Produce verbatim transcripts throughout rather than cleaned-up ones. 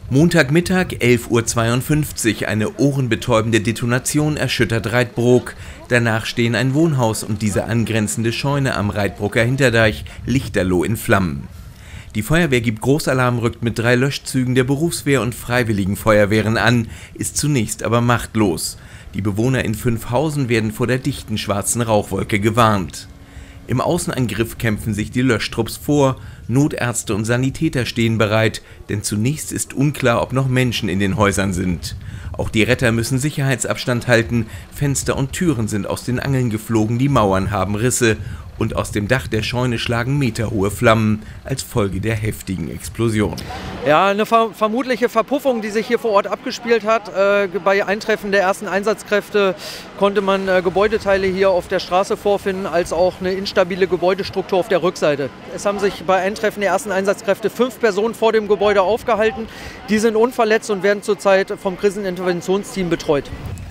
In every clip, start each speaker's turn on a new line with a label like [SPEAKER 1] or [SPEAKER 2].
[SPEAKER 1] Montagmittag elf Uhr zweiundfünfzig, eine ohrenbetäubende Detonation erschüttert Reitbrook. Danach stehen ein Wohnhaus und diese angrenzende Scheune am Reitbroker Hinterdeich lichterloh in Flammen. Die Feuerwehr gibt Großalarm, rückt mit drei Löschzügen der Berufswehr und Freiwilligen Feuerwehren an, ist zunächst aber machtlos. Die Bewohner in Fünfhausen werden vor der dichten schwarzen Rauchwolke gewarnt. Im Außenangriff kämpfen sich die Löschtrupps vor, Notärzte und Sanitäter stehen bereit, denn zunächst ist unklar, ob noch Menschen in den Häusern sind. Auch die Retter müssen Sicherheitsabstand halten, Fenster und Türen sind aus den Angeln geflogen, die Mauern haben Risse und aus dem Dach der Scheune schlagen meterhohe Flammen als Folge der heftigen Explosion.
[SPEAKER 2] Ja, eine ver vermutliche Verpuffung, die sich hier vor Ort abgespielt hat. Äh, bei Eintreffen der ersten Einsatzkräfte konnte man äh, Gebäudeteile hier auf der Straße vorfinden, als auch eine instabile Gebäudestruktur auf der Rückseite. Es haben sich bei Eintreffen der ersten Einsatzkräfte fünf Personen vor dem Gebäude aufgehalten. Die sind unverletzt und werden zurzeit vom Kriseninterventionsteam betreut.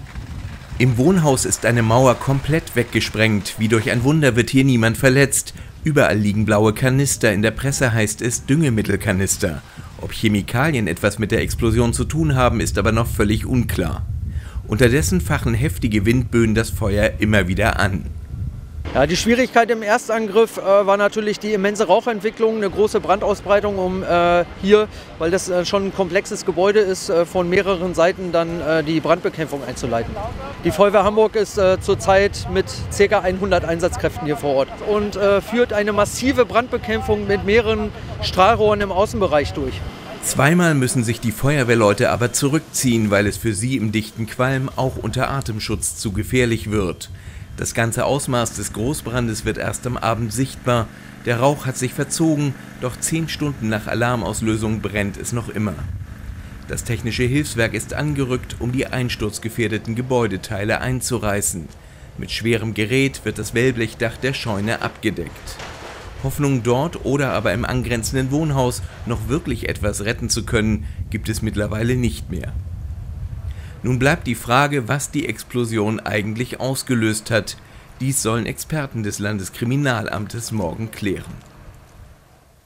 [SPEAKER 1] Im Wohnhaus ist eine Mauer komplett weggesprengt. Wie durch ein Wunder wird hier niemand verletzt. Überall liegen blaue Kanister, in der Presse heißt es Düngemittelkanister. Ob Chemikalien etwas mit der Explosion zu tun haben, ist aber noch völlig unklar. Unterdessen fachen heftige Windböen das Feuer immer wieder an.
[SPEAKER 2] Ja, die Schwierigkeit im Erstangriff äh, war natürlich die immense Rauchentwicklung, eine große Brandausbreitung, um äh, hier, weil das äh, schon ein komplexes Gebäude ist, äh, von mehreren Seiten dann äh, die Brandbekämpfung einzuleiten. Die Feuerwehr Hamburg ist äh, zurzeit mit ca. hundert Einsatzkräften hier vor Ort und äh, führt eine massive Brandbekämpfung mit mehreren Strahlrohren im Außenbereich durch.
[SPEAKER 1] Zweimal müssen sich die Feuerwehrleute aber zurückziehen, weil es für sie im dichten Qualm auch unter Atemschutz zu gefährlich wird. Das ganze Ausmaß des Großbrandes wird erst am Abend sichtbar. Der Rauch hat sich verzogen, doch zehn Stunden nach Alarmauslösung brennt es noch immer. Das technische Hilfswerk ist angerückt, um die einsturzgefährdeten Gebäudeteile einzureißen. Mit schwerem Gerät wird das Wellblechdach der Scheune abgedeckt. Hoffnung, dort oder aber im angrenzenden Wohnhaus noch wirklich etwas retten zu können, gibt es mittlerweile nicht mehr. Nun bleibt die Frage, was die Explosion eigentlich ausgelöst hat. Dies sollen Experten des Landeskriminalamtes morgen klären.